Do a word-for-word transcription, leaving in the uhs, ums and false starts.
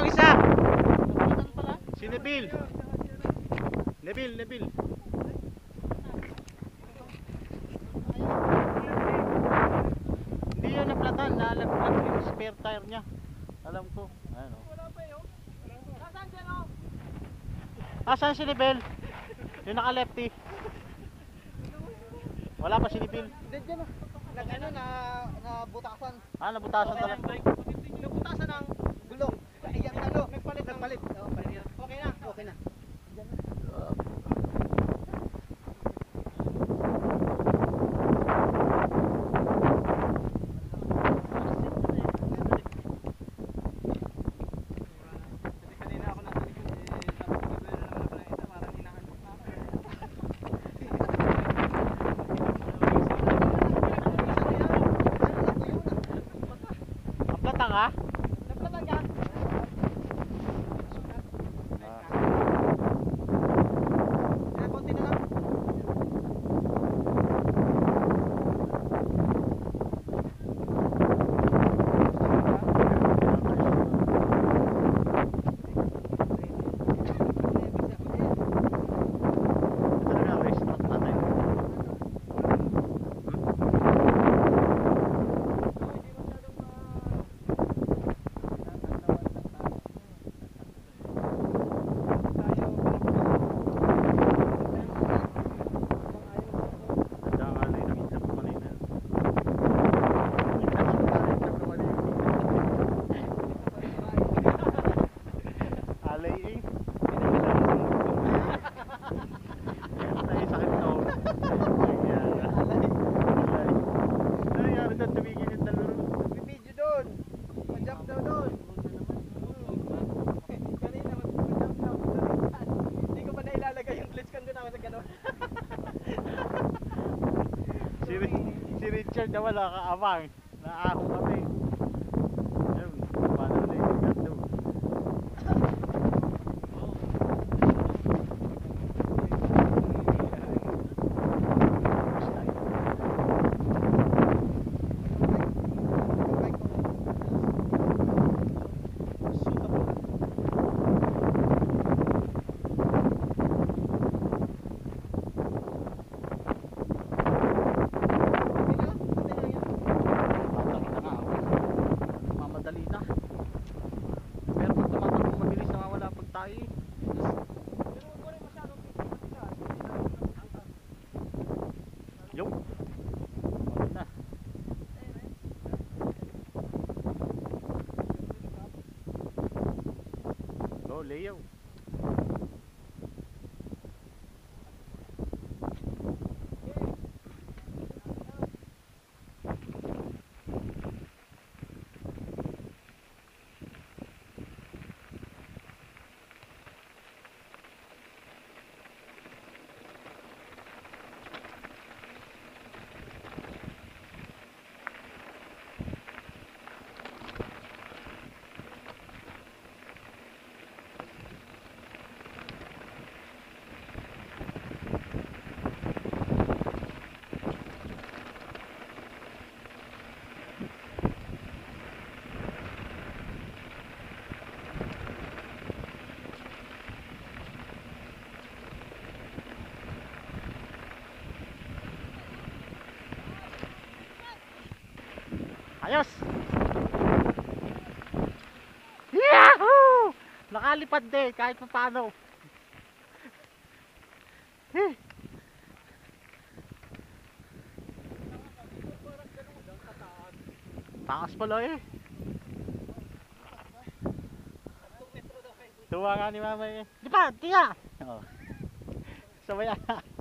ang isa. Napalitan pala. Si Nebil. Nebil, Nebil. Hindi yan naplatan, nalaglag yung spare tire niya. Alam ko. Ayan o. Nasaan dyan o? Asan si Nebil? Yung naka-lefty. Wala pa si Nebil. Hindi dyan o. Nag ano na, nabutasan. Ah, nabutasan talaga. Nabutasan ang gulong. Ayan ano, nagpalit. Nagpalit. Okay na. Okay na. Naplatan ka? Nagpalit ka? Kaya konti na lang. Ito na nga, restart natin. Video doon. Pajump daw doon. Kanina mag-pajump daw. Hindi ko pa nailalagay yung glitch kan doon ako sa gano'n. Si, si Richard na wala kaabang. Naahong kami. Ayun, paano na yung gando. Mamadali na. Pero pag tumatakbo mabilis, nawawala pag tayo eh. Yo. Mabot na. Go, Leo. Ayos! Yahoo! Nakalipad din kahit pa paano. Eh. Taas pala eh. Tuwa nga ni mama eh. Di ba? Tiya! Oh. Sabay na.